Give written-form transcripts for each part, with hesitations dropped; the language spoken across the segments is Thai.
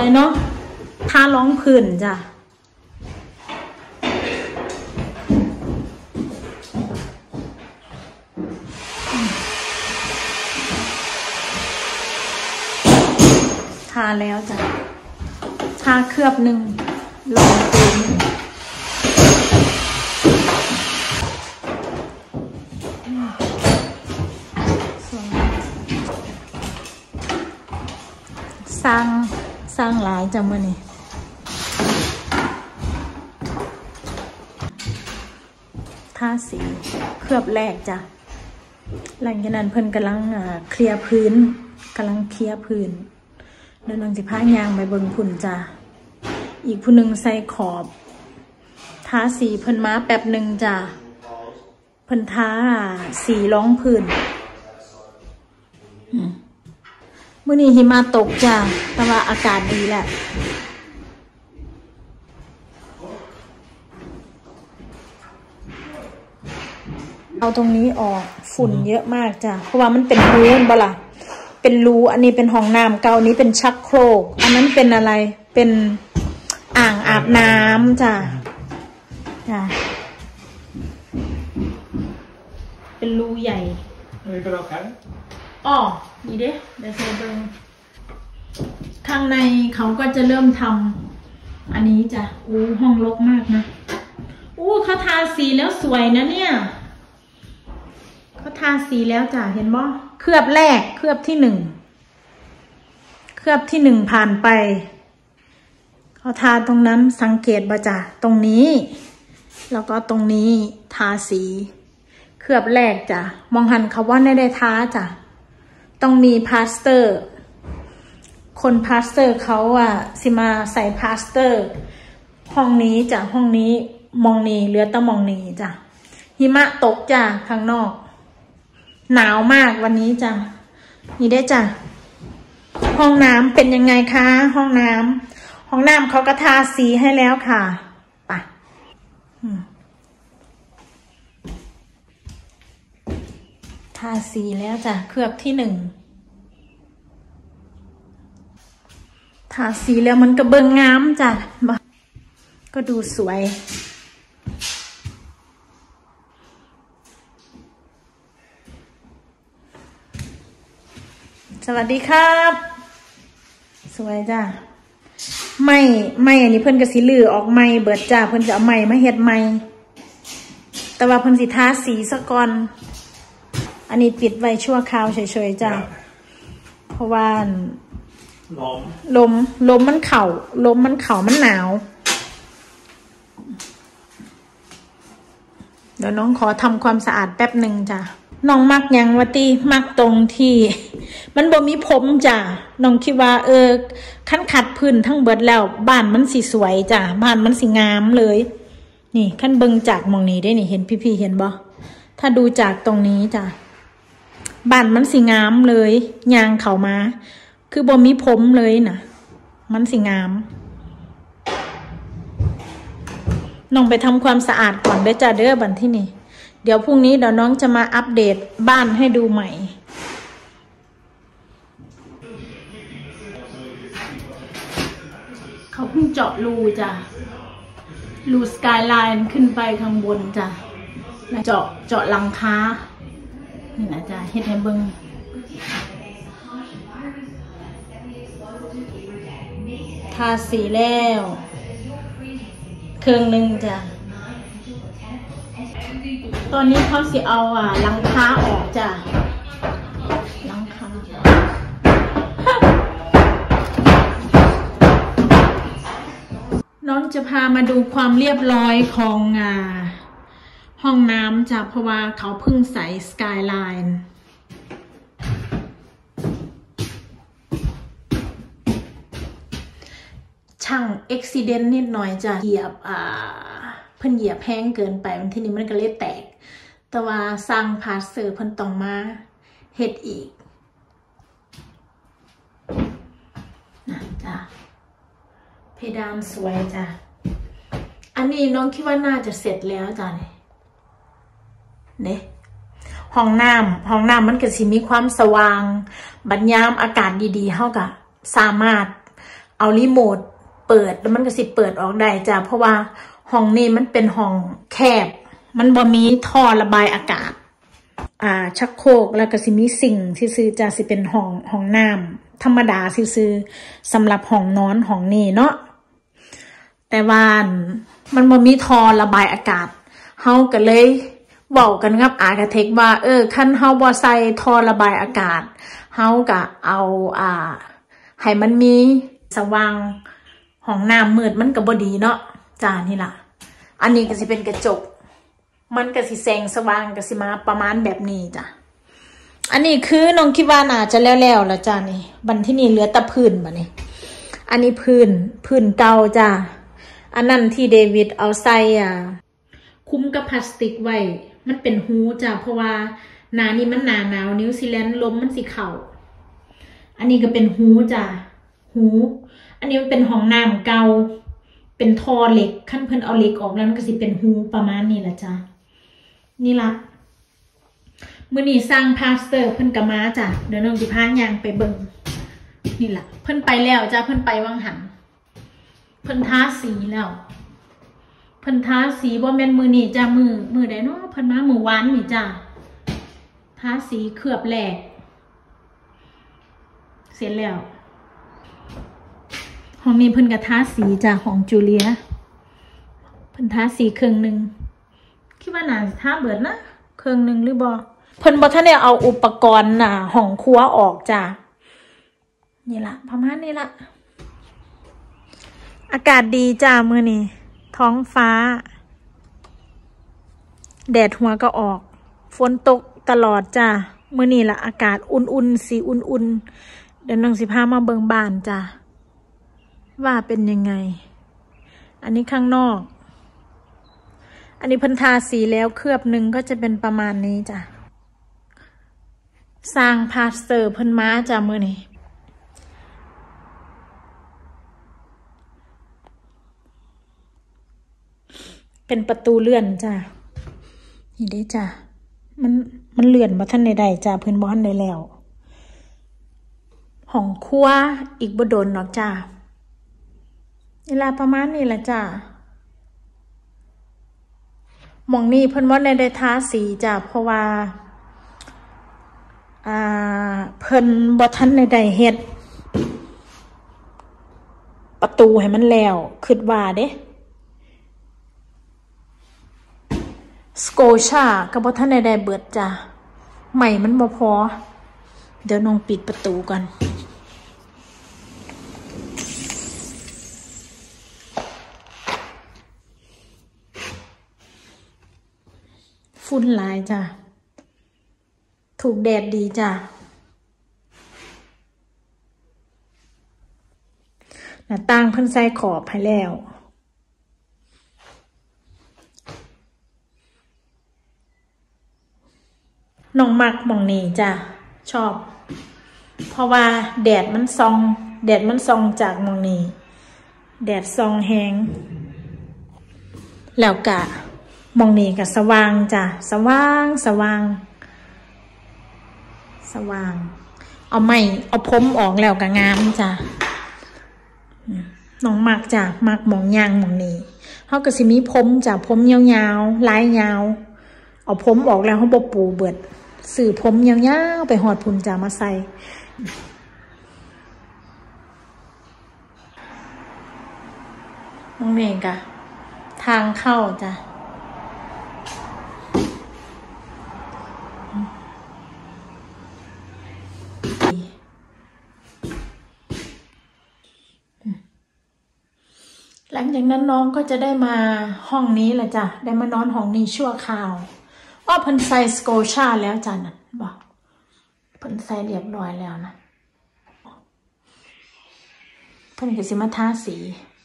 วยเนาะทาร้องพื้นจ้ะทาแล้วจ้ะทาเคลือบหนึ่งลงพื้นสร้างหลายจ้ะมื้อนี้ทาสีเคลือบแรกจ้ะหลังจากนั้นเพิ่นกำลังเคลียร์พื้นเดี๋ยวน้องสิพายางไปเบิ่งพุ่นจ้ะอีกผู้หนึ่งใส่ขอบทาสีเพิ่นมาแป๊บหนึ่งจ้ะเพิ่นทาสีรองพื้นมื้อนี้หิมะตกจ้ะแต่ว่าอากาศดีแหละเอาตรงนี้ออกฝุ่นเยอะมากจ้ะเพราะว่ามันเป็นรูบ่ล่ะเป็นรูอันนี้เป็นห้องน้ำเก่านี้เป็นชักโครกอันนั้นเป็นอะไรเป็นอ่างอาบน้ำจ้ะเป็นรูใหญ่อ๋อนี่เด้เดี๋ยวเบิ่งข้างในเขาก็จะเริ่มทำอันนี้จ้ะห้องรกมากนะเขาทาสีแล้วสวยนะเนี่ยเขาทาสีแล้วจ้ะเห็นบ่เคลือบแรกเคลือบที่หนึ่งผ่านไปเขาทาตรงนั้นสังเกตบ่จ้ะตรงนี้แล้วก็ตรงนี้ทาสีเคลือบแรกจ้ะมองหันเขาว่าได้ทาจ้ะต้องมีพลาสเตอร์คนพลาสเตอร์เขาสิมาใส่พลาสเตอร์ห้องนี้จ้ะห้องนี้มองนี้เหลือแต่มองนี้จ้ะหิมะตกจ้ะข้างนอกหนาวมากวันนี้จ้ะนี่ได้จ้ะห้องน้ำเป็นยังไงคะห้องน้ำเขาก็ทาสีให้แล้วค่ะไปทาสีแล้วจ้ะเคลือบที่หนึ่งทาสีแล้วมันก็เบิ่งงามจ้ะก็ดูสวยสวัสดีครับสวยจ้ะไม่อันนี้เพิ่นก็สิลือออกไม่เบิดจ้ะเพิ่นจะเอาไม่มาเฮ็ดไม่แต่ว่าเพิ่นสิทาสีซะก่อนอันนี้ปิดไว้ชั่วคราวเฉยๆจ้ะเพราะว่าลมมันเข่ามันหนาวเดี๋ยวน้องขอทำความสะอาดแป๊บหนึ่งจ้ะน้องมักยังวะตีมักตรงที่มันบ่มีผมจ้ะน้องคิดว่าขั้นขัดพื้นทั้งเบิดแล้วบ้านมันสิสวยจ้ะบ้านมันสิงามเลยนี่ขั้นเบิ่งจากมองนี้ได้นี่เห็นพี่ๆเห็นบ่ถ้าดูจากตรงนี้จ้ะบ้านมันสิงามเลยยางเข้ามาคือบ่มีผมเลยนะมันสิงามน้องไปทำความสะอาดก่อนเด้อจ้ะเด้อบัดที่นี่เดี๋ยวพรุ่งนี้เดี๋ยวน้องจะมาอัปเดตบ้านให้ดูใหม่เขาเพิ่งเจาะรูจ้ะรูสกายไลน์ขึ้นไปข้างบนจ้ะเจาะหลังคานี่นะจ้ะเฮ็ดให้เบิ่งทาสีแล้วเครื่องหนึ่งจ้ะตอนนี้เขาสิเอาหลังคาออกจ้ะหลังคาน้องจะพามาดูความเรียบร้อยของห้องน้ำจ้ะเพราะว่าเขาเพิ่งใส่สกายไลน์ช่างอุบิเหตุนิดหน่อยจ้ะเหยียบเพิ่นเหยียบแห้งเกินไปทีนี้มันก็เลยแตกแต่ว่าสร้างพาสเซอร์เพิ่นต้องมาเฮ็ดอีกนะจ้ะเพดานสวยจ้ะอันนี้น้องคิดว่าน่าจะเสร็จแล้วจ้ะเนี่ยห้องน้ำมันก็สิมีความสว่างบัดยามอากาศดีๆเฮาก็สามารถเอารีโมทเปิดแล้วมันก็สิเปิดออกได้จ้ะเพราะว่าห้องนี้มันเป็นห้องแคบมันบ่มีท่อระบายอากาศชักโครกแล้วก็สิมีสิ่งซื่อๆจ้ะสิเป็นห้องน้ำธรรมดาซื่อๆสำหรับห้องนอนห้องนี้เนาะแต่ว่ามันบ่มีท่อระบายอากาศเฮาก็เลยบอกกันกับอาร์เคเต็กว่าคันเฮาบ่ใส่ท่อระบายอากาศเฮาก็เอาให้มันมีสว่างห้องน้ำมืดมันก็บ่ดีเนาะจ้านี่ล่ะอันนี้ก็สิเป็นกระจกมันก็สิแสงสว่างก็สิมาประมาณแบบนี้จ้ะอันนี้คือน้องคิดว่าน่าจะแล้วแล้วจ้านี่บัดที่นี่เหลือแต่พื้นบัดนี้อันนี้พื้นเก่าจ้าอันนั้นที่เดวิดเอาใส่คุ้มกับพลาสติกไว้มันเป็นหูจ้ะเพราะว่าหนานี่มันหนาวนิวซีแลนด์ลมมันสิเข่าอันนี้ก็เป็นหูจ้ะหูอันนี้มันเป็นห้องน้ำเก่าเป็นท่อเหล็กขั้นเพิ่นเอาเหล็กออกแล้วมันก็สิเป็นหูประมาณนี้แหละจ้ะนี่ละมื้อนี้สร้างพาสเตอร์เพิ่นก็มาจ้ะเดี๋ยวน้องสิพาย่างไปเบิ่งนี่ล่ะเพิ่นไปแล้วจ้ะเพิ่นไปวังหันเพิ่นทาสีแล้วเพิ่นทาสีบ่แม่นมือนี่จ้ามือใดเนาะเพิ่นมามื้อวานนี่จ้าทาสีเคลือบแหลกเสร็จแล้วห้องนี้เพิ่นก็ทาสีจ้าของจูเลียเพิ่นทาสีครึ่งนึงคิดว่าน่าสิทาเบิดนะครึ่งนึงหรือบ่เพิ่นบ่ทันได้เอาอุปกรณ์ห้องครัวออกจ้านี่ล่ะประมาณนี้ล่ะอากาศดีจ้ามื้อนี้ท้องฟ้าแดดหัวก็ออกฝนตกตลอดจ้ามื้อนี้ละอากาศอุ่นๆสีอุ่นๆเดี๋ยวน้องสิพามาเบิ่งบ้านจ้าว่าเป็นยังไงอันนี้ข้างนอกอันนี้เพิ่นทาสีแล้วเคลือบหนึ่งก็จะเป็นประมาณนี้จ้าสร้างพาสเตอร์เพิ่นมาจ้ามื้อนี้เป็นประตูเลื่อนจ้ะนี่ได้จ้ะมันเลื่อนมาท่านใดๆจ้ะเพื่อนบ้านได้แล้วห้องครัวอีกบ่โดนเนาะจ้ะเวลาประมาณนี้แหละจ้ะหม่องนี้เพิ่นบ่ได้ทาสีจ้ะเพราะว่าเพิ่นบ่ทันได้เฮ็ดประตูให้มันแล้วคิดว่าเด้สโกชาก็บ่ทันได้เบิดจ้ะใหม่มันบ่พอเดี๋ยวน้องปิดประตูก่อนฝุ่นหลายจ้ะถูกแดดดีจ้ะหน้าต่างเพิ่นใส่ขอบให้แล้วน้องมักหม่องนี้จ้ะชอบเพราะว่าแดดมันส่องจากหม่องนี้แดดส่องแหงแล้วก็หม่องนี้ก็สว่างจ้ะสว่างเอาผมออกแล้วก็งามจ้ะน้องมักจ้ะมักหม่องย่างหม่องนี้เฮาก็สิมีผมจ้ะผมยาวๆลายยาวเอาผมออกแล้วเฮาบ่ปูเบิดสื่อผมยาวๆไปหอดพุ่นจ้ามาใส่น้องเมย์กะทางเข้าจ้ะหลังจากนั้นน้องก็จะได้มาห้องนี้แหละจ้ะได้มานอนห้องนี้ชั่วคราวเพิ่นใส่สโกชาแล้วจ้ะนั่นบอกเพิ่นใส่เรียบร้อยแล้วนะเพิ่นก็สิมาทาสี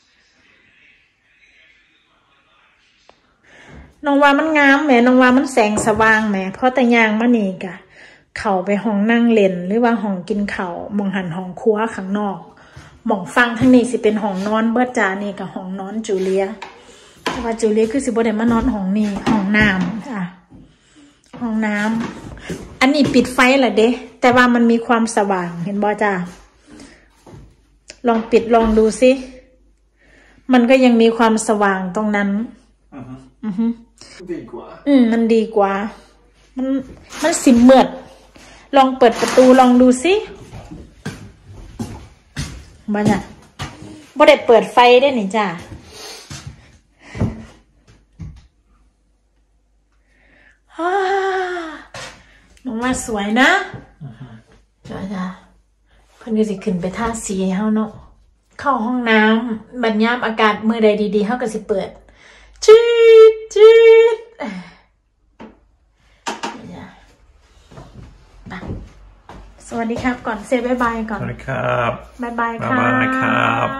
น้องว่ามันงามแหมน้องว่ามันแสงสว่างแหมเพราะแต่ยางมานี่กะเข้าไปห้องนั่งเล่นหรือว่าห้องกินข้าวมองหันห้องครัวข้างนอกมองฟังทั้งนี้สิเป็นห้องนอนเบิดจ้านี่กับห้องนอนจูเลียแต่ว่าจูเลียคือสิบ่ได้มานอนห้องนี้ห้องน้ำจ้ะห้องน้ำอันนี้ปิดไฟแหละเด้แต่ว่ามันมีความสว่างเห็นบ่จ้าลองปิดลองดูสิมันก็ยังมีความสว่างตรงนั้นดีกว่ามันดีกว่ามันสิเมือดลองเปิดประตูลองดูสิบ้าน่ะบ่ได้เปิดไฟได้หนิจ้าน้องว่าสวยนะจ้าเพิ่นก็สิขึ้นไปทาสีให้เฮาเนาะเข้าห้องน้ำบัดยามอากาศมื้อใดดีๆเฮาก็สิเปิดจี๊ดจี๊ดสวัสดีครับก่อนเซบ๊ายบายก่อนสวัสดีครับบ๊ายบายครับ